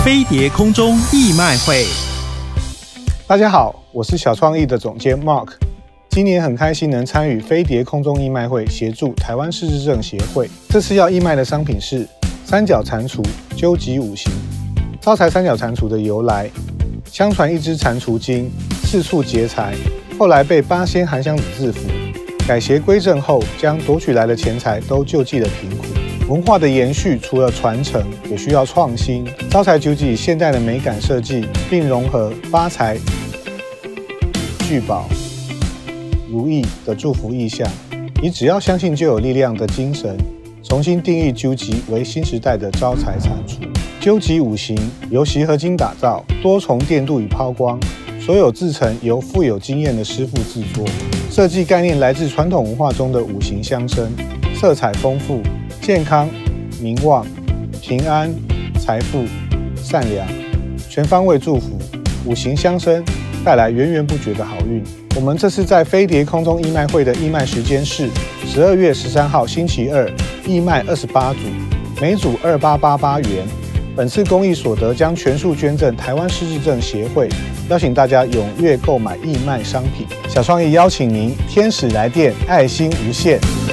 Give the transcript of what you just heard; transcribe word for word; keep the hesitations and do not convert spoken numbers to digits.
飞碟空中义卖会。 大家好，我是小创意的总监 Mark。今年很开心能参与飞碟空中义卖会，协助台湾失智症协会。这次要义卖的商品是三角蟾蜍究极五行。招财三角蟾蜍的由来，相传一只蟾蜍精四处劫财，后来被八仙韩湘子制服，改邪归正后，将夺取来的钱财都救济了贫苦。文化的延续，除了传承，也需要创新。招财九级以现代的美感设计，并融合发财、聚宝、如意的祝福意象，以只要相信就有力量的精神，重新定义究极为新时代的招财蟾蜍。究极五行由锡合金打造，多重电镀与抛光，所有制成由富有经验的师傅制作。设计概念来自传统文化中的五行相生，色彩丰富。健康、名望、平安、财富、善良，全方位祝福，五行相生，带来源源不绝的好运。我们这次在飞碟空中义卖会的义卖时间是十二月十三号星期二，义卖二十八组，每组二千八百八十八元。本次公益所得将全数捐赠台湾失智症协会，邀请大家踊跃购买义卖商品。小创意邀请您，天使来电，爱心无限。